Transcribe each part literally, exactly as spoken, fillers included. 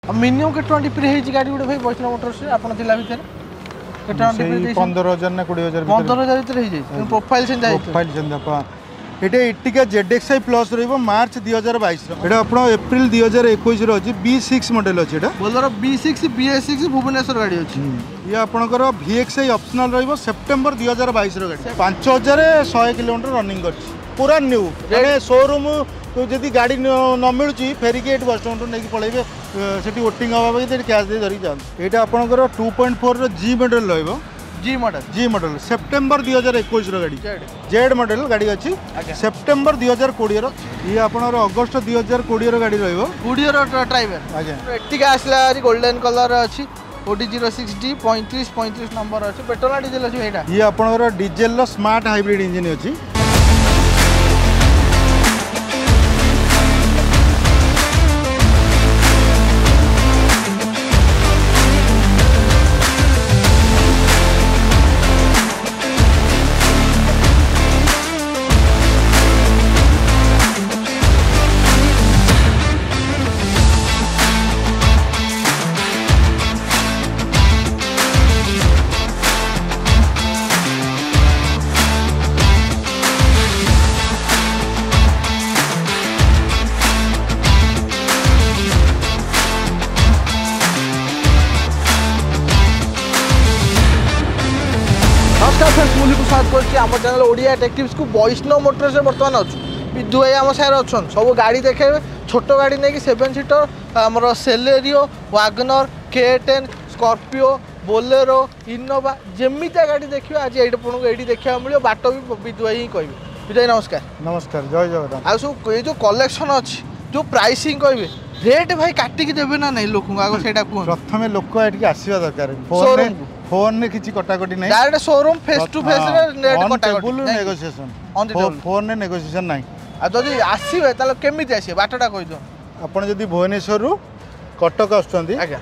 Minimum के twenty pre है गाड़ी गुटे भाई वैष्णव मोटर्स रे आपन थिला भितर पंद्रह हजार ना बीस हजार पंद्रह हजार भितर हो जाए प्रोफाइल से जाए प्रोफाइल से এটা এটিকা জেডএক্সআই প্লস রইব মার্চ দুই হাজার বাইশ এটা আপন এপ্রিল দুই হাজার একুশ র আছে বি সিক্স মডেল আছে এটা बोलर B six B S six Bhubaneswar गाड़ी अछि ये आपनकर ভিএক্সআই অপশনাল রইব সেপ্টেম্বর দুই হাজার বাইশ র গাড়ি पाँच हज़ार सौ किलोमीटर रनिंग करछि पूरा न्यू মানে শোরুম তো যদি গাড়ি ন মিলুছি ফেরিকি এট বস স্ট্যান্ড নেকি পড়াইবে সেটি ওটিং হবা বাকি সেটি ক্যাশ দিয়ে ধরি যান এটা आपनकर टू पॉइंट फोर র জি মডেল রইব G model G model September दुई हजार एक गाड़ी जेड मॉडल गाड़ी अच्छी सेप्टेम्बर दुई हजार कोड़े ये आप अगस्ट दुई हजार कोड़े गाड़ी रही ड्राइवर आगे आसला गोल्डन कलर अच्छी ओडी जीरो सिक्स डी पैंतीस पैंतीस नंबर अच्छी पेट्रोल ना डीजेल अच्छी ये आप डीजेल स्मार्ट हाइब्रिड इंजिन अच्छी आम चैनल ओडिया टेक्टिव्स को वैष्णव मोटर्स बर्तमान अच्छु विदु भाई आम सारे अच्छा सब गाड़ी देखे छोट गाड़ी नहीं कि सेवेन सीटर आमर Celerio WagonR K ten Scorpio Bolero Innova जमीता गाड़ी देखिए आज ये ये देखा मिले बाट भी विदु भाई ही कहे विदु भाई नमस्कार नमस्कार जय जगन्नाथ आ सब ये जो कलेक्शन अच्छी जो प्राइसिंग कहे रेट भाई काटिकी देवे ना नहीं लोक आगे से प्रथम लोक ये आसवा दरकार फोन फोन ने किसी कटाकटी नहीं direct showroom face to face rate कटाकटी नेगोशिएशन फोन ने नेगोशिएशन नहीं आ जदी आसीबे ताले केमिति आसी बाटटा कहि दो आपण जदी भुवनेश्वर रु कटक आछंती आज्ञा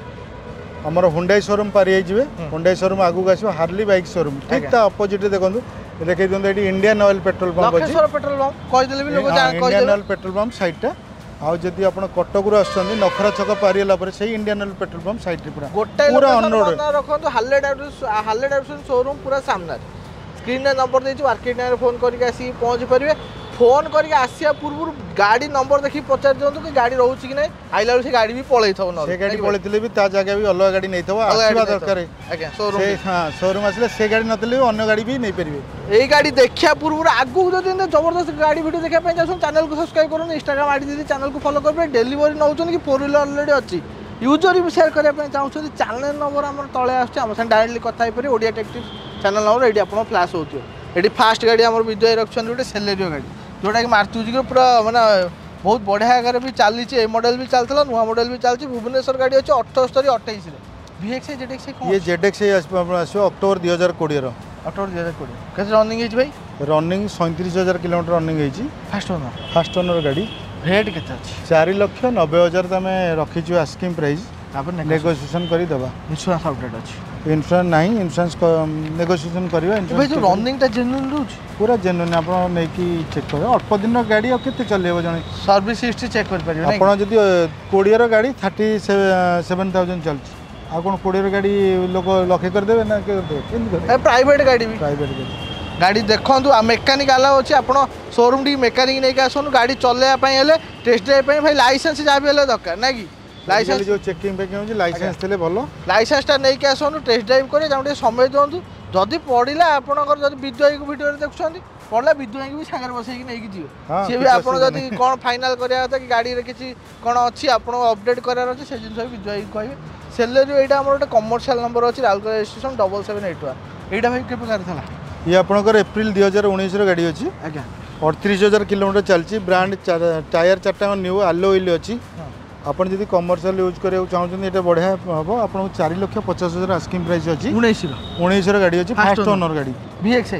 हमर हुंडई शोरूम पारि आइ जिवे हुंडई शोरूम आगु आसीबो हार्ली बाइक शोरूम ठीक ता अपोजिट रे देखंतु देखै दंत एटी इंडियन ऑयल पेट्रोल पंप अछि पेट्रोल पंप कहि देले भी लोग जान कहि Indian Oil petrol pump side टा आउ जदि आपण कटक रु आछंती नखरा छक पारिला पर से Indian Oil petrol pump side रे पूरा गोटे पूरा ऑनरोड रखंतु Harley Davidson Harley Davidson showroom पूरा सामने स्क्रीन रे नंबर देछि मार्केट ने फोन करके आसी पहुंच परिबे फोन करके आसिया पूर्व गाड़ी नंबर देखि पचार दियंतु कि गाड़ी रहउछि कि नै आइला से गाड़ी भी पळै थौ न से गाड़ी पळैतिले भी ता जगह भी अलग गाड़ी नै थौ आसीबा दरकार आज्ञा शोरूम से हां शोरूम आसले से गाड़ी नतले भी अन्य गाड़ी भी नै परिबे एई गाड़ी देखिया पूर्व आगु जदि जबरदस्त गाड़ी वीडियो देखा पे जासन चैनल को सब्सक्राइब करन इंस्टाग्राम आईडी दे चैनल को फॉलो करबे डिलीवरी नउछन कि फोर व्हीलर ऑलरेडी अछि यूजर भी शेयर करिया पे चाहछन चैनल नंबर हमर तळे आछे हम से डायरेक्टली कथा हे परि ओडिया टेक्टिव चैनल नंबर एडी आपन फ्लैश होतियो एडी फास्ट गाड़ी हमर विजय रखछन गोटे सेलेरियो गाड़ी जोटा कि मारुति जी पूरा माने बहुत बढ़िया आगे भी चली ए मॉडल भी चलता नुआ मॉडल भी चलती भुवनेश्वर गाड़ी अच्छे अठस्तरी अठाईस वीएक्सआई जेडएक्सआई ये जेडएक्सआई आसो अक्टोबर दुई हजार कोड़े अक्टोबर दुई हजार कोड़े कैसे रनिंग है भाई रनिंग सैंतीस हजार किलोमीटर रनिंग है फास्ट ओनर फास्ट ओनर गाड़ी रेट के अच्छी चार लक्ष नब्बे हजार तुम रखीचु आस्किंग प्राइस नेगोशिएशन कर दबा इंश्योरेंस अपडेट अच्छी इंश्योरेंस नहीं इंश्योरेंस नेगोशिएशन करबा भाई जो रनिंग ता जेन्युइन रहउछ पूरा जेन्युइन आपण नै की चेक कर अल्प दिन गाड़ी आ केते चलेबो जने सर्विस हिस्ट्री चेक कर परियो नै आपण जदी कोड़िया रो गाड़ी थर्टी सेवन थाउजेंड चलछि आ कोन कोड़िया रो गाड़ी लोग लखे कर देबे ना के कर प्राइवेट गाड़ी भी प्राइवेट गाड़ी गाड़ी देखंतु आ मेकानिक आला अछि आपण शोरूम डी मेकानिक नै के आसनु गाड़ी चलेया पई हेले टेस्ट ड्राइव पई भाई लाइसेंस जा भी हेले दरकार नै की लाइसेंस जो चेकिंग पे के लाइसेंस थले भलो लाइसेंस ता नै के आसनु टेस्ट ड्राइव करे जाउटे समय दोंतु जदि पड़िला आपनकर जदि विद्युत वीडियो रे देखछंती पड़ला विद्युत भी सागर बसई कि नै कि जियो से भी आपण जदि कोन फाइनल करिया होता कि गाड़ी रे किछि कोन अछि आपण अपडेट करार अछि से जिंस भी विद्युत कहबे सेलेरियो एटा हमर ओटा कमर्शियल नंबर अछि Rourkela registration double seven eight one एटा भाई के प्रकार थला ये आपनकर अप्रैल दुई हजार उन्नीस रो गाड़ी अछि आज्ञा अड़तीस हजार किलोमीटर चलछि ब्रांड टायर चारटा न्यू आलो व्हील अछि आपण जदि कमर्शियल यूज करियो चाहछन एटा बढ़िया हबो आपण चार लाख पचास हजार आस्किंग प्राइस अछि उन्नीस रो उन्नीस रो गाड़ी अछि फास्ट ओनर गाड़ी वीएक्सआई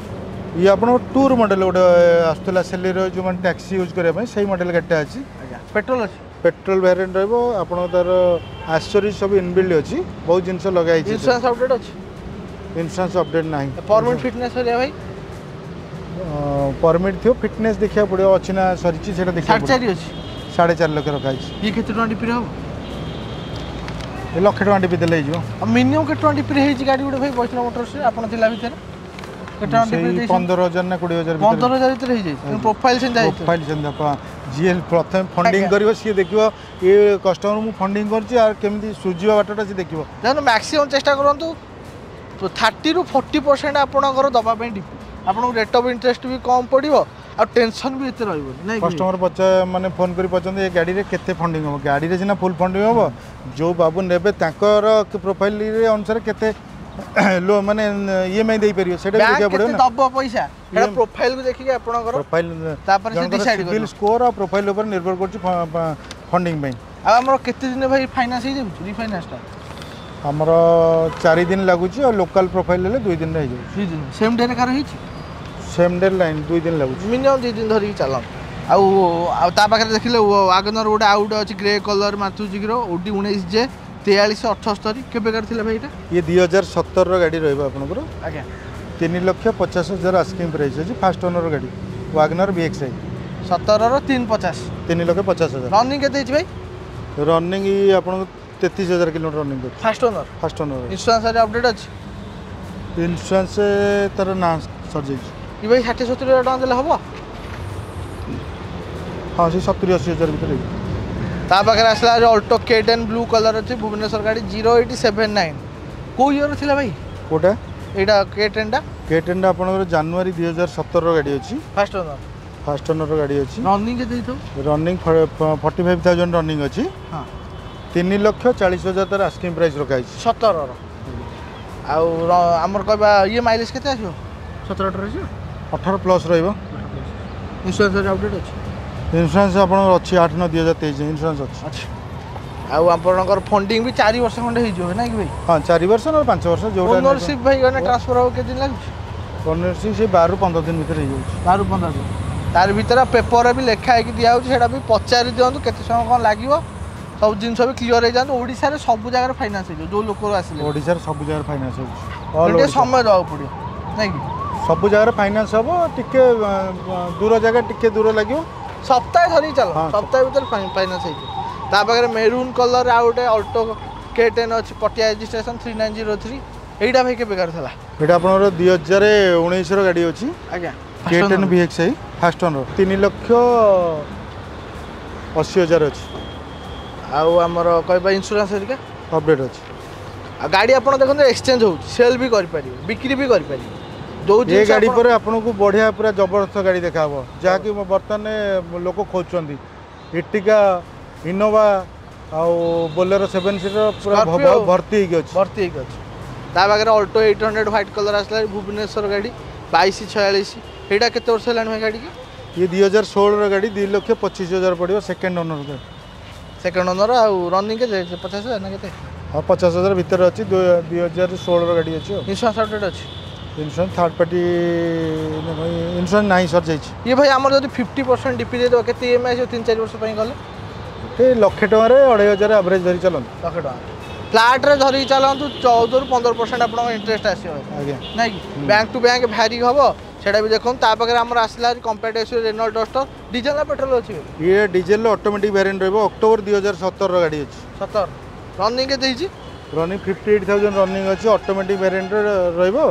ये आपण टूर मॉडल गोटे आस्तला सेलेरियो जो मन टैक्सी यूज करे पय सही मॉडल गाड़ी अछि पेट्रोल अछि पेट्रोल वेरिएंट रहबो आपण तार आक्सेसरीज सब इनबिल्ड अछि बहुत जिंस लगाई अछि इंश्योरेंस अपडेट अछि इंश्योरेंस अपडेट नाही परमिट फिटनेस रे भाई परमिट थियो फिटनेस देखिया पड़ियो अछि ना सरिची सेटा देखिया साढ़े चार अछि साढ़े चार लाख रखा है ये कितने टका डिपी हम ଏ ଲକ୍ଷେ ଟଙ୍କା ଟିପି ଦେଲେ ହେଇଯିବ। ଆଉ ମିନିମମ୍ କେତେ ଟଙ୍କା ଡିପିରେ ହେଇଛି ଗାଡ଼ି ଗୋଟେ ଭାଇ ବୈଷ୍ଣବ ମୋଟର୍ସରେ ଆପଣ ଥିଲା ଭିତରେ କେତେ ଟଙ୍କା ଡିପିରେ ଦେଇଛନ୍ତି? ପନ୍ଦର ହଜାର ନା କୋଡ଼ିଏ ହଜାର ପନ୍ଦର ହଜାର ଭିତରେ ହେଇଯାଇଛି ପ୍ରୋଫାଇଲ୍ ସେମିତି ହେଇଛି। ପ୍ରୋଫାଇଲ୍ ସେମିତି ଆପଣ ଯିଏ ପ୍ରଥମେ ଫଣ୍ଡିଂ କରିବ ସିଏ ଦେଖିବ ଏ କଷ୍ଟମର ମୁଁ ଫଣ୍ଡିଂ କରିଛି ଆଉ କେମିତି ସୁଝିବା ବାଟଟା ସିଏ ଦେଖିବ। ଦେଖନ୍ତୁ ମ୍ୟାକ୍ସିମମ୍ ଚେଷ୍ଟା କରନ୍ତୁ ଥାର୍ଟିରୁ ଫୋର୍ଟି ପରସେଣ୍ଟ ଆପଣଙ୍କର ଦେବା ପାଇଁ ଡିପି ଆପଣଙ୍କୁ ରେଟ୍ ଅଫ୍ ଇଣ୍ଟରେଷ୍ଟ ବି କମ୍ ପଡ଼ିବ ଆଉ ଟେନସନ୍ ବି ଏତେ ରହିବନି ନାଇଁ। କଷ୍ଟମର ପଚା ମାନେ ଫୋନ୍ କରି ପଚାରନ୍ତି ଏ ଗାଡ଼ିରେ କେତେ ଫଣ୍ଡିଂ ହେବ। ଗାଡ଼ିରେ ସିନା ଫୁଲ୍ ଫଣ୍ଡିଂ ହେବ ଯେଉଁ ବାବୁ ନେବେ ତାଙ୍କର ପ୍ରୋଫାଇଲ୍ରେ ଅନୁସାରେ କେତେ लो माने ईएमआई दे परियो सेटा भी देखा पड़ो ना दब पैसा एटा प्रोफाइल को देखि के आपनकर प्रोफाइल तापर से डिसाइड सिबिल स्कोर और प्रोफाइल ऊपर निर्भर करछि फंडिंग में। आ हमर केते दिन भाई फाइनेंस हे जेबु रिफाइनेंस ता हमर चार दिन लागुछि और लोकल प्रोफाइल ले दो दिन रह जाउ दो दिन सेम डे रे कार हिछि सेम डे लाइन दो दिन लागुछि मिनिमम दो दिन धरि चला आउ आ ता पाखरे देखिले वागनर गोटे आउट अछि ग्रे कलर माथुजी रो ओडी उन्नीस जे तेयालीस अठस्तरी केबे कर थिला भाई एटा ये दो हज़ार सत्रह रो गाड़ी रहबा आपनकर आज्ञा तीन लाख पचास हजार आस्किंग प्राइस अछि फास्ट ओनर गाड़ी वागनर बीएक्सआई सत्रह रो तीन पचास तीन लाख पचास हजार रनिंग केते अछि भाई रनिंग आपन तैंतीस हजार किलोमीटर रनिंग कर first owner first owner insurance रे अपडेट अछि इंश्योरेंस तर ना सर जाई ई भाई साठ सत्तर हजार टका देले हबो हां से सत्तर अस्सी हजार भीतर ता पाखरे आसला अल्टो के टेन ब्लू कलर अछि भुवनेश्वर गाड़ी जीरो एट सेवन नाइन को ईयर थिला भाई कोटा एटा के टेन टा के टेन आपन जनवरी दो हज़ार सत्रह रो गाड़ी अछि फास्ट ओनर फास्ट ओनर गाड़ी अछि रनिंग के देइथो रनिंग पैंतालीस हज़ार रनिंग अछि हां तीन लाख चालीस हजार तर आस्किंग प्राइस रखा है सत्रह रो आउ हमर कहबा ये माइलेज केते आछो सत्रह अठारह आछो अठारह प्लस रहइबो इंश्योरेंस रे अपडेट अछि इंश्योरेंस आपन अछि आठ नौ दो हज़ार तेईस इंश्योरेंस अछि अच्छा आउ आपनकर फंडिंग भी चार वर्ष खंडे होई जो ना कि भाई हां चार वर्ष और पाँच वर्ष जोटा ओनरशिप भाई गने ट्रांसफर हो के दिन लागु ओनरशिप से बारह पंद्रह दिन भीतर हो जाउ बारह पंद्रह दिन तार भीतर पेपर भी लिखा है कि दिया होची सेटा भी पचारि दियंतु केते समय कोन लागिवो सब जिनस भी क्लियर हो जान ओडिसा रे सब जगह फाइनेंस हो जो लोक आसिले ओडिसा रे सब जगह फाइनेंस हो ऑल समय दवा पड़ियो नै कि सब जगह फाइनेंस हो टिके दूर जगह टिके दूर लागियो सप्ताह धरी चलो सप्ताह भीतर फाइनेंस है ता पाखरे मेरून कलर आ गोटे अल्टो के टेन अछि पटिया रजिस्ट्रेशन तीन नौ शून्य तीन एटा भाई के बेकार थला एटा आपनर दो हज़ार उन्नीस रो गाड़ी अछि आज्ञा के टेन वीएक्सआई फास्ट ओनर तीन लाख अस्सी हजार अछि आउ हमर कहबा इंश्योरेंस हेरिका अपडेट अछि आ गाड़ी आपण देखन एक्सचेंज हो सेल भी कर पारी बिक्री भी कर पारी जो ये गाड़ी पर आपन को बढ़िया पूरा जबरदस्त गाड़ी देखाबो जहा कि वर्तमान लोक खोजछंदी इटिका इनोवा आ बोलेरो सेवन सीटर पूरा भर्ती हो गछ भर्ती हो गछ ता बागरे अल्टो आठ सौ व्हाइट कलर आसला भुवनेश्वर गाड़ी बाईस छियालीस एटा केते वर्ष लाइन में गाड़ी के ये दो हज़ार सोलह रो गाड़ी दो लाख पच्चीस हजार पड़ियो सेकंड ओनर का सेकंड ओनर आ रनिंग के पचास हजार ना केते हां पचास हजार भीतर अछि दो हज़ार सोलह रो गाड़ी अछि इंश्योरेंस अपडेट अछि इंश्योरेंस थर्ड पार्टी इंश्योरेंस नहीं सर जाई ये भाई हमर जदी पचास परसेंट डीपी दे दो केते ईएमआई तीन चार वर्ष पई गले ते लक्ष टका रे अढ़ाई हजार एवरेज धरी चलन लक्ष टका फ्लैट रे धरी चलंतु चौदह रु पंद्रह परसेंट आपन इंटरेस्ट आसीयो आज्ञा नै कि बैंक टू बैंक भारी हबो सेटा भी देखन ता पाखरे हमर आसला कंपैटिटिव रेनॉल्ट डस्टर डीजल ना पेट्रोल अछि ये डीजल ऑटोमेटिक वेरिएंट रहबो अक्टोबर दो हज़ार सत्रह रो गाड़ी अछि सत्तर रनिंग के देछि रनिंग अट्ठावन हज़ार रनिंग अछि ऑटोमेटिक वेरिएंट रहबो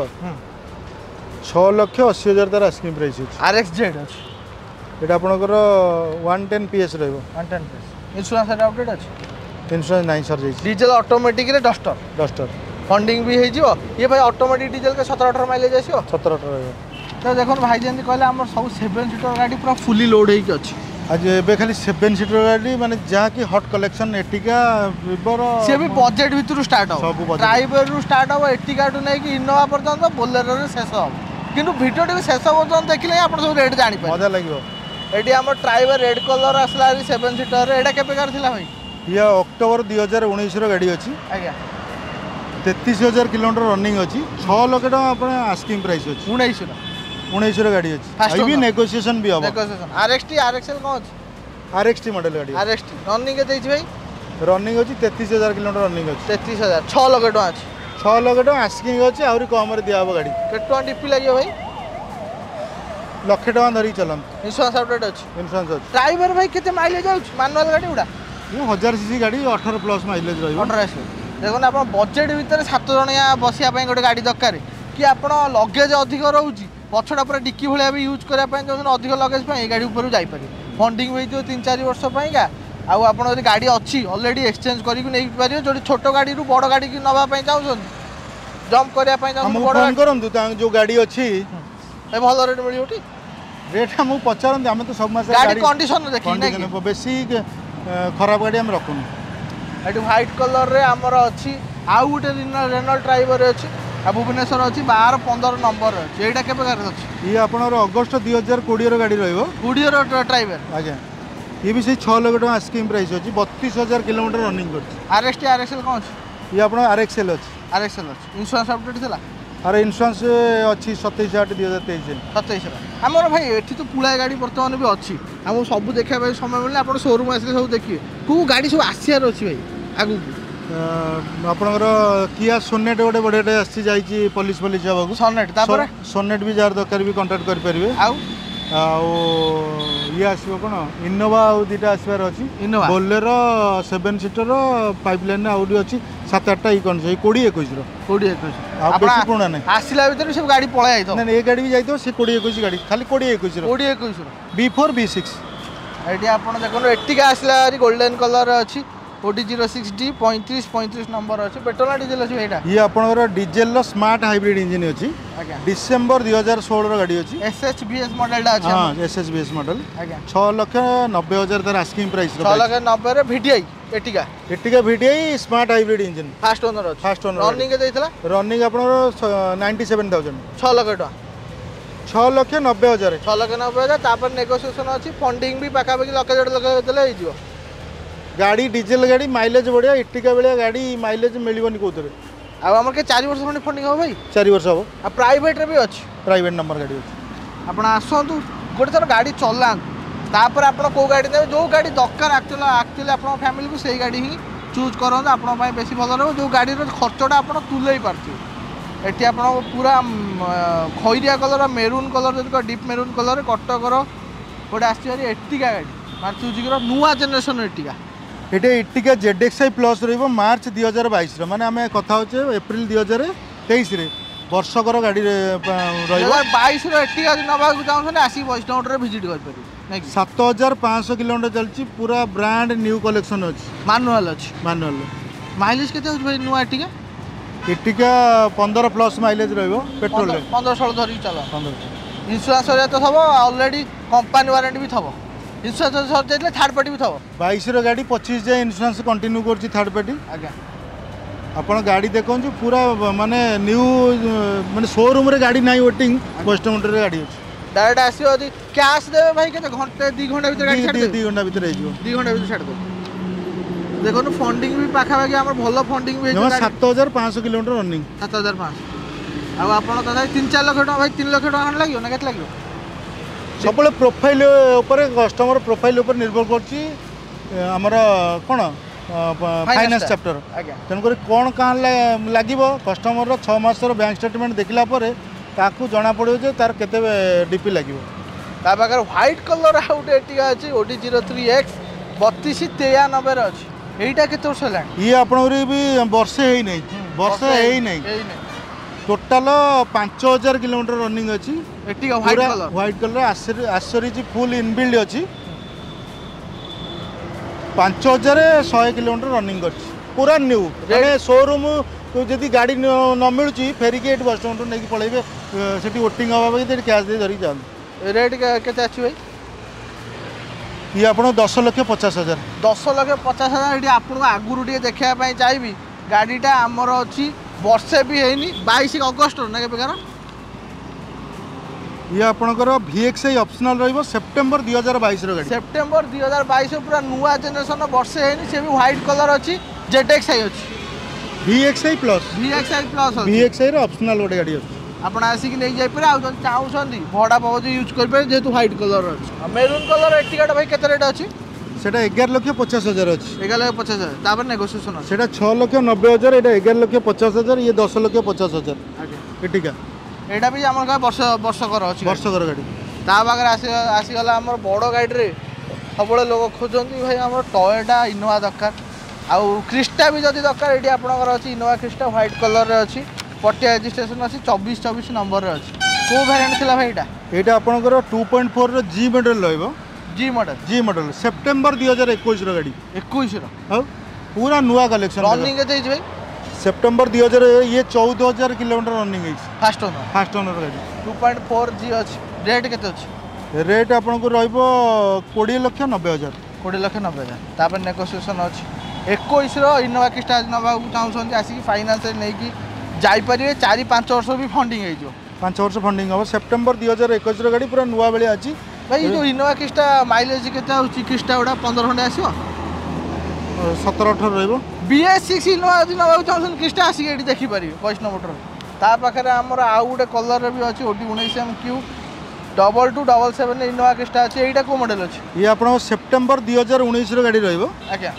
छह लाख अस्सी हजार तार आस्किंग प्राइस अछि आरएक्स जेड अछि एटा आपनकर एक सौ दस पीएस रहबो एक सौ दस पीएस इंश्योरेंस रे अपडेट अछि इंश्योरेंस नहीं सर जाई डीजल ऑटोमेटिक रे डस्टर डस्टर फंडिंग भी हे जिवो ये भाई ऑटोमेटिक डीजल के सत्रह अठारह माइलेज आसीयो सत्रह अठारह रहबो तो देखो भाई जंती कहले हमर सब सेवन सीटर गाड़ी पूरा फुली लोड हे कि अछि आज एबे खाली सेवन सीटर गाड़ी माने जहाँ की हॉट कलेक्शन एटिका विवर से भी बजेट भीतर स्टार्ट हो ड्राइवर रु स्टार्ट हो एटिका टू नै कि इनोवा पर्यंत बोलेरो रे शेष हो किंतु वीडियो टी शेष पर्यंत देखिले आपण सब रेट जानि पाए मजा लागिवो एटी हमर ड्राइवर रेड कलर आसला सेवन सीटर एटा के प्रकार थिला भाई ये अक्टोबर दो हज़ार उन्नीस रो गाड़ी अछि आज्ञा तैंतीस हजार किलोमीटर रनिंग अछि छह लाख टका आपण आस्किंग प्राइस अछि उन्नीस रो उन्नीस रो गाड़ी अछि आई भी नेगोशिएशन भी हबो नेगोशिएशन आरएक्सटी आरएक्सएल कोन अछि आरएक्सटी मॉडल गाड़ी आरएक्सटी रनिंग के देछि भाई रनिंग अछि तैंतीस हजार किलोमीटर रनिंग अछि तैंतीस हजार छह लाख टका अछि छह लाख टका आस्किंग अछि आउरी कम रे दिया हबो गाड़ी केते टका डीपी लागियो भाई लक्ष टका धरी चलन इंश्योरेंस अपडेट अछि इंश्योरेंस अछि ड्राइवर भाई केते माइलेज आउछ मैनुअल गाड़ी उडा ये हजार सीसी गाड़ी अठारह प्लस माइलेज रहइबो अठारह देखो आप बजेट भितर सात जणिया बसिया गोटे गाड़ी दरकार कि आप लगेज अधिक रोचे पछटा पूरा डिक्की भाया भी यूज करने अधिक लगेज गाड़ी ऊपर जापर फंडिंग हो तीन चार वर्ष पाइंका आउ आप गाड़ी अच्छी ऑलरेडी एक्सचेंज कर जो छोट गाड़ी रू बड़ गाड़ी की नापी चाहते जंप करने जो गाड़ी अच्छी भल रेट मिल रेट आम पचारती आम तो सब गाड़ी कंडीशन देखिए बेसी खराब गाड़ी आम रखुन ये व्हाइट कलर रे आमर अच्छी आउ गोटे रेनल्ट ड्राइवर अच्छी आ भुवनेश्वर अच्छी बार पंद्रह नंबर अच्छी यहाँ के अच्छी ये आपनर अगस्ट दुई हजार कोड़े गाड़ी कोड़े ड्राइवर आज्ञा ये भी से छः लाख टका स्कीम प्राइस अच्छी बतीस हजार किलोमीटर रनिंग कर R S T R X L कौन अच्छी ये आप आर एक्स एल अच्छी आर एक्स एल अच्छी इंश्योरेंस अपडेट थी अरे इंश्योरेंस अच्छी सतैश आठ दुई हजार तेईस सतैश आमर भाई ये तो पुला गाड़ी बर्तमान भी अच्छी आमको सब देखा समय मिले आप शोरूम आसे सब देखिए कौ गाड़ी सब आसार अच्छी भाई आगू आपणकर किया सोनेट गोटे बढ़िया आसी जाइए पुलिस पुलिस हाँ सोनेट सोनेट भी जार दरकार भी कंटाक्ट करेंगे आउ ये आसो कौन इनोवा आउ दुटा आसबार अच्छी Innova Bolero seven seater pipe line out अच्छी सात आठटा ई कौन कोड़े एक कोड़े एक बेसी पुणा नहीं आसला भर सब गाड़ी पलाई ना ये गाड़ी भी जाइए से कोड़े एक गाड़ी खाली कोड़े एक कोड़े एक बी फोर बी सिक्स ये आप देखो एटिका आसला गोल्डन कलर अच्छी ओडी जीरो सिक्स डी पैंतीस पैंतीस नंबर अच्छी पेट्रोल डीजेल अच्छी यहाँ ये आपंकर डीजेल स्मार्ट हाइब्रिड इंजिन अच्छी डिसेम्बर दुई हजार षोलह गाड़ी अच्छी S H B S model हाँ S H B S model छः लक्ष नब्बे हजार तार आस्किंग प्राइस छः लक्ष नब्बे VTI Ertiga Ertiga VTI smart hybrid engine first owner अच्छी फास्ट ओनर रनिंग देइथला रनिंग आपनकर नाइंटी सेवन थाउजेंड छः लक्ष टका छः लक्ष नब्बे हजार छः लक्ष नब्बे हजार तापर नेगोशिएशन अच्छी फंडिंग भी पाखापाखि लक्ष डेढ़ लक्ष देले हो गाड़ी डीजेल गाड़ी माइलेज बढ़िया इटिका बेलिया गाड़ी माइलेज मिलबनी कौन आम के चार वर्ष खंडे फंडिंग हम भाई चार वर्ष हम आ प्राइवेट रे भी अच्छी प्राइवेट नंबर गाड़ी अच्छी आप आसतु गोटे थर गाड़ी चला तापर आप कौ गाड़ी देवे जो गाड़ी दरकार एक्चुअली एक्चुअली आप फैमिली को सही गाड़ी ही चूज करते आप बेसी भल रहा जो गाड़ी खर्चटा आप तुले पार्थे ये आप पूरा खैरिया कलर मेरून कलर जो डीप मेरून कलर कटकर गोटे आसटी एटिका गाड़ी मार चूज कर नुआ जेनेरेशन एटिका ये Ertiga Z X I plus March दुई हजार बैस मैंने आम कथा हो एप्रिल दुई हजार तेईस वर्षकर गाड़ी बैस एटिका नवा चाहते आसिक वैष्णव भिजिट कर सात हजार पाँच किलोमीटर चलती पूरा ब्रांड न्यू कलेक्शन अच्छी मानुआल अच्छी मानुआल माइलेज के भाई नुआ एटिका एटिका पंद्रह प्लस माइलेज रेट्रोल पंद्रह षोल धरिक चल इंश्योरेंस तो थब ऑलरेडी कंपनी वारंटी भी थब इंश्योरेंस सर जाइए थर्ड पार्टी भी थब बैस गाड़ी पच्चीस जाए इंश्योरेंस कंटिन्यू कर थर्ड पार्टी आज्ञा आपड़ गाड़ी देखो पूरा माने न्यू माने शोरूम रे गाड़ी नहीं वेटिंग कस्टमर रे गाड़ी अच्छी डायरेक्ट आसियो यदि कैश देवे भाई के घंटे दो घंटा भीतर गाड़ी छाड़ दो घंटा भीतर हो दो घंटा भीतर छाड़ दो देखो न फंडिंग भी पाखापाखि आम भल फंडिंग भी सात हजार पाँच किलोमीटर रनिंग सात हजार पाँच आउ आप तीन चार लाख टका भाई तीन लाख टका लगे ना के लगे सब प्रोफाइल कस्टमर प्रोफाइल निर्भर कर कौन फाइनेंस चैप्टर तेणुक कौन कहाँ लगे कस्टमर छस बैंक स्टेटमेंट देखला जना पड़ो जे तार केते डीपी लगे पाखे व्हाइट कलर आउट एटिका अच्छी ओडी जीरो थ्री एक्स बतीस तेयानबे अच्छी यहीटा के वर्ष है ये आपन भी वर्षे ही नहीं वर्षे ही नहीं टोटाल पांच हजार किलोमीटर रनिंग अच्छी व्हाइट कलर व्हाइट कलर आश्चर्य फुल इनबिल्ड अच्छी पांच हजार शहे किलोमीटर रनिंग कर पूरा न्यू मैंने शोरूम तो जदि गाड़ी न मिलूँ फेरिकी बस स्टैंड नहीं पलैबे से वोटिंग हाँ कैश दे धरिक जाते रेट के भाई ये आप दस लक्ष पचास हजार दस लक्ष पचास हजार ये आपको आगुरी टे देखा चाहिए गाड़ीटा आमर अच्छी वर्षे भी है बाईस अगस्ट ना के ये आपणकर वीएक्सआई ऑप्शनल रहिबो सेप्टेम्बर दुई हजार बैस गाड़ी सेप्टेम्बर दुई हजार बैस पूरा नुआ जेनेरेशन वर्षे है से भी व्हाइट कलर अच्छी जेडएक्सआई अच्छी VXI plus VXI plus VXI optional गोटे गाड़ी अच्छी आप आसिक नहीं जापर आ चाहते भड़ा पाव यूज करेंगे जेहतु व्हाइट कलर अच्छी मेरून कलर एटिकाटा भाई केते रेट अच्छी सेटा एगार लक्ष पचास हजार अच्छी एगार लक्ष पचास हजार तापर नेगोशिएशन अच्छी सेटा छः लक्ष नब्बे हजार ये एगार लक्ष पचास हजार ये दस लक्ष पचास हजार एटिका यहाँ भी आम वर्ष वर्षकर अच्छी वर्षकर गाड़ी ता पाखे आसी आसीगला आम बड़ गाड़ी सब लोग खोजती भाई आम टयोटा इनोवा दरकार आउ क्रिस्टा भी जदि दरकार ये आपंकर अच्छी इनोवा क्रिस्टा व्हाइट कलर अच्छी पटिया रजिस्ट्रेशन अच्छी चौबीस चौबीस नंबर अच्छी कौ भैरियंट थी भाई यहाँ आपंकर two point four G model रही G model G model September दुई हजार इक्कीस गाड़ी इक्कीस पूरा नुआ कलेक्शन रनिंग भाई सेप्टेम्बर दुई हजार ये चौदह हजार kilometre running first owner first owner गाड़ी टू पॉइंट फोर जी अच्छी रेट के अच्छी रेट आपको रोड़े लक्ष नब्बे हजार कोड़े लक्ष नब्बे हजार तापर नेगोसिएशन अच्छी इक्कीस इनोवा क्रिस्टा नवा चाहते आसिक फाइनान्स नहीं जापर चार पाँच वर्ष भी फंडिंग हो पाँच वर्ष फंडिंग हम सेप्टेम्बर दुई हजार इक्कीस गाड़ी पूरा नुआ भाई अच्छी भाई जो इनोवा क्रिस्टा माइलेज के क्रिस्टा गुड़ा पंद्रह खंडे आसो सतर अठर रही बी एस सिक्स इनोवा जब नवा चाहते क्रिस्टा आसिक ये देखिपारे वैष्णव मोटर ता पाखे आमर आउ गोटे कलर भी अच्छी ओडी उन्नीस M Q double two double seven Innova Crysta अच्छे यहाँ कौ मॉडल अच्छी ये आप सेप्टेम्बर दुई हजार उन्नीस गाड़ी रहा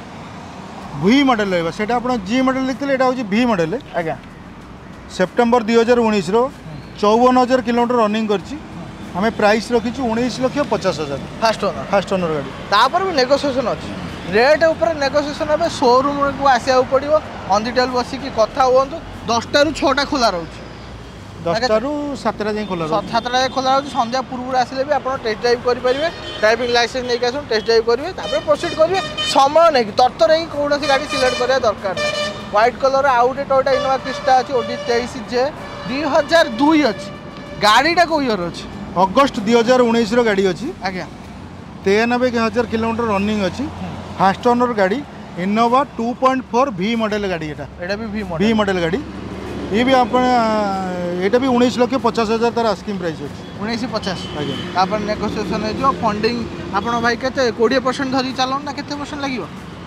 भि मॉडल रहा आप जी मॉडल देखते यहाँ हूँ भि मॉडल आज्ञा सेप्टेम्बर दुई हजार उन्नीस चौवन हजार किलोमीटर रनिंग करची आम प्राइस रखी उन्नीस लक्ष पचास हजार फास्ट ओनर फास्ट ओनर गाड़ी तापर भी नेगोसिएशन अच्छी रेट उपर नेगोसिएशन हे शोरूम को आसा पड़ो ऑन द टेल बसिकी कथा हूँ दसटा रु छटा खोला रोचे दसटा रु सातटा जाए खोला सातटा जाए खोला रोचे संध्या पूर्व आसिले भी आप टेस्ट ड्राइव करेंगे ड्राइविंग लाइसेंस नहीं आस टेस्ट ड्राइव करेंगे प्रोसीड करेंगे समय नहीं तरतर ही कौन गाड़ी सिलेक्ट करवा दरकार नहीं व्हाइट कलर आउ गोटे टोयोटा इनोवा क्रिस्टा अच्छी ओडी तेईस जे दुई हजार दुई अच्छी गाड़ीटा कौ इयर अच्छी अगस्ट दुई हजार उन्नीस गाड़ी अच्छी आज्ञा तेयानबे हजार किलोमीटर रनिंग अच्छी फास्ट ओनर गाड़ी इनोवा टू पॉइंट फोर भि मॉडल गाड़ी यहाँ भी भी भि मॉडल गाड़ी ये भी आप ये भी उन्नीस लक्ष पचास हजार तार आस्किंग प्राइस अच्छी उन्नीस पचास आज्ञा नेगोसिएशन हो फंडिंग आप भाई के कोड़े परसेंट धरी चलाऊँ ना केते परसेंट लगे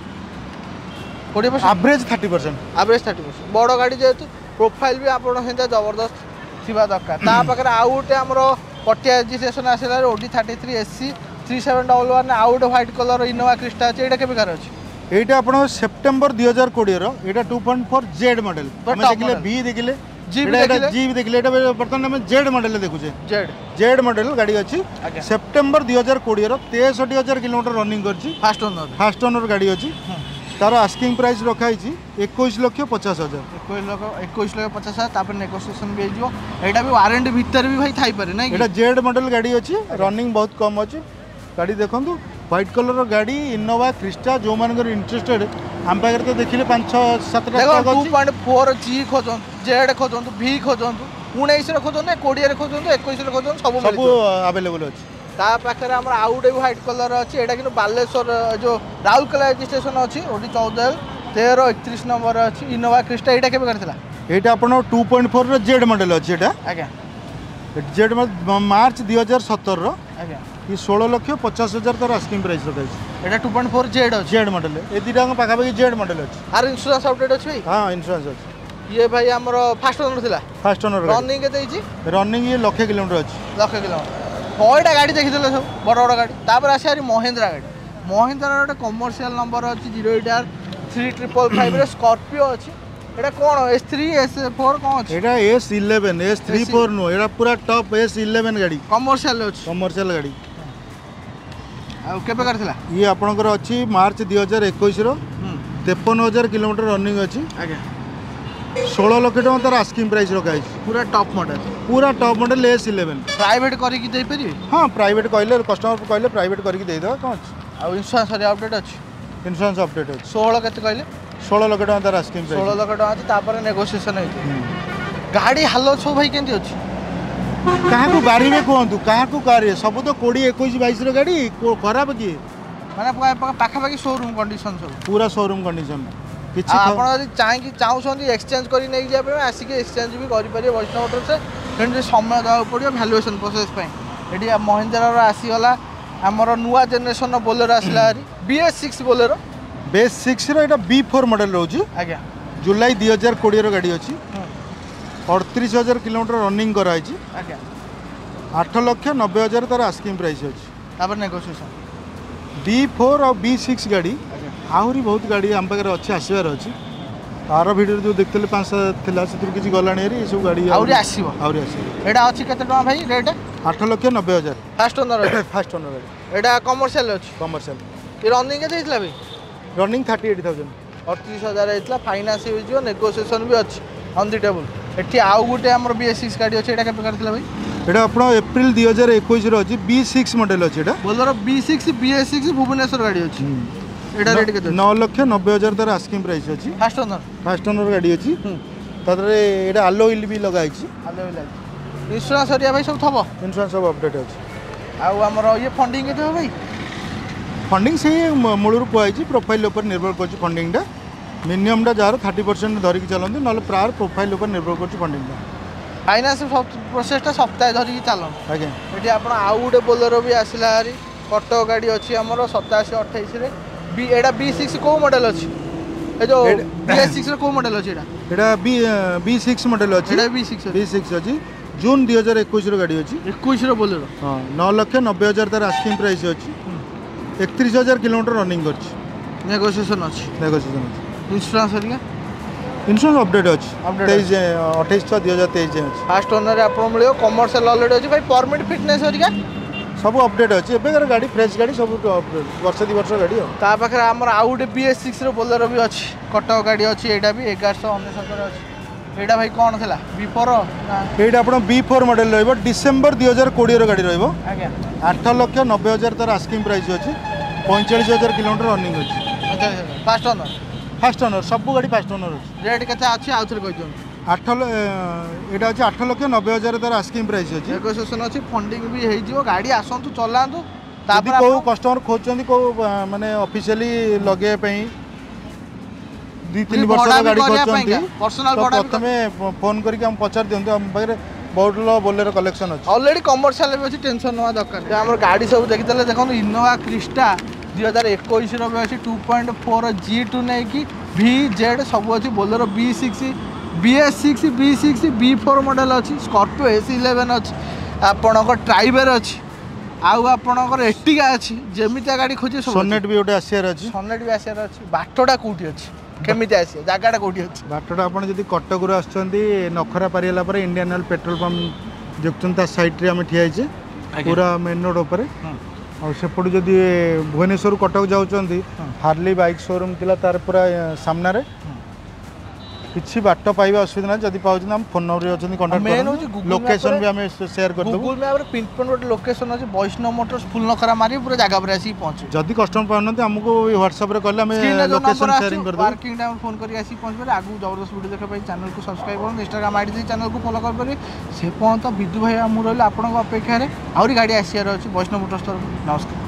कोड़े percent average thirty percent average thirty percent बड़ गाड़ी जेहेतु प्रोफाइल भी आप जबरदस्त थी दरकार ता पाखे आउ गोटे आमर पटिया रजिस्ट्रेशन आसला OD thirty three SC three seven double one आउ गोटे व्हाइट कलर इनोवा क्रिस्टा अच्छे यहाँ केबेकार अच्छी यहाँ आप सेप्टेम्बर दुई हजार कोड़े यहाँ two point four Z model देखिले बी देखिले जी भी देखिले बर्तमान आम जेड मॉडल देखुचे जेड जेड मॉडल गाड़ी अच्छी सेप्टेम्बर दुई हजार कोड़े तेसठी हजार किलोमीटर रनिंग कर फास्ट ओनर फास्ट ओनर गाड़ी अच्छी तार आस्किंग प्राइस रखाई इक्कीस लक्ष पचास हजार इक्कीस लक्ष पचास हजार नेगोसिएशन भी हो यहाँ भी वारंटी भितर भी भाई थी पारे ना यहाँ जेड मॉडल गाड़ी अच्छी रनिंग बहुत कम अच्छी गाड़ी देखो व्हाइट कलर गाड़ी इनोवा क्रिस्टा जो मान इंटरेस्टेड आम पाखे तो देखिले पाँच छः सात टू पॉइंट फोर जी खोजन जेड खोजन भि खोजन उन्नीस खोजन कोड़े खोजन इक्कीस खोजन सब सब अवेलेबल अच्छी ता पाखे आम आउ गोटे व्हाइट कलर अच्छी यहाँ कि बालेश्वर जो राउरकेला रजिस्ट्रेशन अच्छी ओडी चौदह तेरह एकतीस नंबर अच्छी इनोवा क्रिस्टा यहाँ केबे करथिला यहाँ आप two point four Z model अच्छी यहाँ आज्ञा जेड मार्च दुई हजार सतर आज्ञा ये षोलह लक्ष पचास हजार तार आस्किंग प्राइस रखाई यहाँ टू पॉइंट फोर जेड अच्छी जेड मॉडल ये दुटा पाखापाखि जेड मॉडल अच्छी आर इंश्योरेंस अपडेट अच्छी भाई हाँ इंश्योरेंस अच्छी ये भाई आमर फास्ट ओनर थिला फास्ट ओनर रनिंग के रनिंग ये लक्षे किलोमीटर अच्छी लक्ष किलोमीटर कईटा गाड़ी देखिए सब बड़ बड़ गाड़ी तापर आस महिंद्रा गाड़ी महिंद्रा गोटे कमर्शियल नंबर अच्छी zero eight R three triple five Scorpio अच्छी यहाँ कौन एस थ्री एस फोर कौन अच्छी यहाँ S eleven S three four नुह यहाँ पूरा टॉप एस इलेवेन गाड़ी कमर्शियल अच्छी कमर्शियल गाड़ी केबे करथिला ये आपनकर अच्छी मार्च दुई हजार इक्कीस तेपन हजार किलोमीटर रनिंग अच्छी आज्ञा षोलह लक्ष टका तार आस्किंग प्राइस रखाई पूरा टॉप मॉडल पूरा top model S eleven private करके दे पारि हाँ प्राइवेट कहले कस्टमर कहले प्राइवेट करके देदेवा कौन अच्छी आ इंश्योरेंस अपडेट अच्छी इंश्योरेंस अपडेट अच्छी षोलह केते कहले षोलह लक्ष टका तार आस्किंग प्राइस षोलह लक्ष टका अच्छी तापर नेगोशिएशन होई गाड़ी हालत सब भाई केंती अच्छी क्या बारी में कहतु क्या कार सब तो कोड़ी इक्कीस बैस गाड़ी खराब किए माने पाखापाखि शोरूम कंडीशन सब पूरा शोरूम कंडीशन आप चाहिए चाहते एक्सचेंज कर नहीं जाए आसिक एक्सचेंज भी करेंगे वैष्णव मोटर से फिर समय देवा पड़ो भैल्युएसन प्रोसेस ये महिंद्रा आसीगला आमर नुआ जेनेरेशन बोलेरो आसला B S six Bolero base six रो बी फोर मॉडल रोज आज्ञा जुलाई दुई हजार कोड़े गाड़ी अच्छी अड़तीस हजार किलोमीटर रनिंग कराई आज्ञा आठ लक्ष नब्बे हजार तार आस्किंग प्राइस अच्छी तापर नेगोशिएशन बी फोर और बी सिक्स गाड़ी आहरी बहुत गाड़ी आम पाखे अच्छी आसबार अच्छी आर भिडियो जो देखते पाँच से किसी गला सब गाड़ी आहरी आसो आहरी आसो यहाँ अच्छी केते टका भाई रेट आठ लक्ष नब्बे हजार फास्ट ओनर फास्ट ओनर गाड़ी यहाँ कमर्शियल अच्छी कमर्शियल ये रनिंग के भाई रनिंग थर्टी एट थाउजेंड अड़तीस हजार होता फाइनान्स हो नेगोसीएसन भी अच्छी ऑन द टेबल एटी आउ गोटे आम बी एस सिक्स गाड़ी अच्छे यहाँ केत भाई এটা আপনার এপ্রিল দুই হাজার একুশ অছি বি সিক্স মডেল অছি এটা बोलर B six B S six Bhubaneswar गाड़ी अच्छी এটা রেট কেতে নয় লক্ষ নব্বই হাজার তার আস্কিং প্রাইস অছি ফার্স্ট ওনর ফার্স্ট ওনর গাড়ি অছি তাদের এটা আলো ইল বি লগা হইছি ইন্সুরান্স হরিয়া ভাই সব থব ইন্সুরান্স সব আপডেট অছি আউ আমার ইয়ে ফন্ডিং কেতে হবে ভাই ফন্ডিং সেই মূলর কুয়াইছি প্রোফাইল উপর নির্ভর করছে ফন্ডিংটা মিনিমমটা যার থার্টি পরসেন্ট ধরিকি চলতে নহলে প্রায় প্রোফাইল উপর নির্ভর করছে ফন্ডিংটা ফাইনান্স प्रोसेसटा सप्ताह धरिकी चलन आज्ञा ये आप आउ गोटे बोलेरो भी आसला हारी कटक गाड़ी अच्छी आमर सताशी अठाईस बी एटा बी सिक्स कौ मॉडल अच्छी ए जो बी एस सिक्स कौ मॉडल अच्छी এটা বি বি সিক্স মডেল অছি एटा बी सिक्स বি সিক্স অছি জুন দুই হাজার একুশ র গাড়ি অছি इक्कीस बोलेरो হ্যাঁ নয় লক্ষ নব্বই হাজার তার আস্কিং প্রাইস অছি একত্রিশ হাজার কিলোমিটার রনিং করছি नेगोशिएशन अच्छी নেগোসিয়েশন আছে इंश्योरेंस हरिया ইন্স্যুরেন্স আপডেট আছে Update তেইশ অঠাইশ ছয় দুই হাজার তেইশ যাଏ ଅଛି फास्ट ओनर आप मिले कमर्शियल अलरेडी अच्छी भाई परमिट फिटनेस हरिया ସବୁ ଅପଡେଟ୍ ଅଛି ଏବେକାର ଗାଡ଼ି ଫ୍ରେଶ୍ ଗାଡ଼ି ସବୁ ଅପଡେଟ୍ ବର୍ଷ ଦୁଇ ବର୍ଷ ଗାଡ଼ି ଆଉ ता पाखे आमर आउ गोटे बी एस सिक्स बोलेरो भी अच्छी कटक गाड़ी अच्छी एटा भी एगारश अनेशत अच्छी एटा भाई कौन था बिफोर এইটা আপনার বি ফোর মডেল রহব ডিসেম্বর দুই হাজার কোড়িয়ে গাড়ি রহব आज्ञा আট লক্ষ নব্বই হাজার তার আস্কিং প্রাইস ଅଛି পঁয়চাশ হাজার কিলোমিটার রনিং ଅଛି अच्छा फास्ट ओनर ফার্স্ট ওনর সবু গাড়ি ফার্স্ট ওনর ଅଛି रेट केते अच्छी आउ थरे कहि আট এটা হচ্ছে আট লক্ষ নব্বই হাজার তার আস্কিং প্রাইস ଅଛି नेगोशिएशन अच्छी फंडिंग भी हो गाड़ी आसतु चलातु যদি কেউ কଷ୍ଟମର ଖୋଜୁଛନ୍ତି କେଉଁ ମାନେ ଅଫିସିଆଲି ଲଗେଇବା ପାଇଁ ଦୁଇ ତିନି ବର୍ଷର ଗାଡ଼ି ଖୋଜୁଛନ୍ତି पर्सनल ତ भड़ा ପ୍ରଥମେ ଫୋନ୍ କରିକି ଆମେ ପଚାରି ଦିଅନ୍ତୁ ଆମ ପାଖରେ ବହୁତ ବୋଲେରୋ କଲେକ୍ସନ ଅଛି ऑलरेडी कमर्शियल भी अच्छी टेंशन नवा दरकार आम गाड़ी सब देखी देखो इनोवा क्रिस्टा दुई हजार इक्कीस भी अच्छी टू पॉइंट फोर जी टू नहीं कि भि जेड सब अच्छी Bolero B six B S six B six B four model अच्छी स्कॉर्पियो एस इलेवेन अच्छी आपणकर ट्राइबर अच्छी आउ आपणकर एर्टिगा अच्छी जमितिया गाड़ी खोजे सोनेट भी गोटे आसियार अछि सनेट भी आसार अच्छी बाटटा कौटी अच्छी केमिति आसी जगटा कौटी अच्छी ବାଟଟା ଆପଣ ଯଦି କଟକରୁ ଆସୁଛନ୍ତି ନଖରା ପାରିଗଲା ପରେ ଇଣ୍ଡିଆନ୍ ଅଏଲ୍ ପେଟ୍ରୋଲ ପମ୍ପ ଦେଖୁଛନ୍ତି ତା ସାଇଡ଼୍ରେ ଆମେ ଠିଆ ହେଇଛେ ପୁରା ମେନ୍ ରୋଡ଼ ଉପରେ ଆଉ ସେପଟୁ ଯଦି ଭୁବନେଶ୍ୱରରୁ କଟକ ଯାଉଛନ୍ତି ହାର୍ଲି ବାଇକ୍ ଶୋରୁମ୍ ଥିଲା ତାର ପୁରା ସାମ୍ନାରେ କିଛି ବାଟ ପାଇବା ଅସୁବିଧା ନାହିଁ ଯଦି ପାଉଛନ୍ତି ଆମେ ଫୋନ୍ ନମ୍ବରରେ ଅଛନ୍ତି କଣ୍ଟାକ୍ଟ କରନ୍ତୁ ଲୋକେସନ୍ ବି ଆମେ ସେୟାର କରିଦେବୁ गूगल मैप रे पिन पॉइंट गोटे लोकेशन अच्छी वैष्णव मोटर्स फुल नखरा मारी पूरा जगह पर आसी पहुंचे ଯଦି कस्टमर ପାଉନାହାନ୍ତି ଆମକୁ ହ୍ୱାଟ୍ସଆପ୍ରେ କହିଲେ ଆମେ ଲୋକେସନ୍ ସେୟାରିଂ କରିଦେବୁ पार्किंग टाइम फोन करके आसी पहुंच पारे आगु जबरदस्त वीडियो देखा पाई चैनल को सब्सक्राइब करूँ इंस्टाग्राम आईडी दे चैनल को फॉलो कर पारे से पहुंच विदु भाई आम रही आपन अपेक्षा आहुरी गाड़ी आसियार अच्छी वैष्णव मोटर्स तरफ नमस्कार।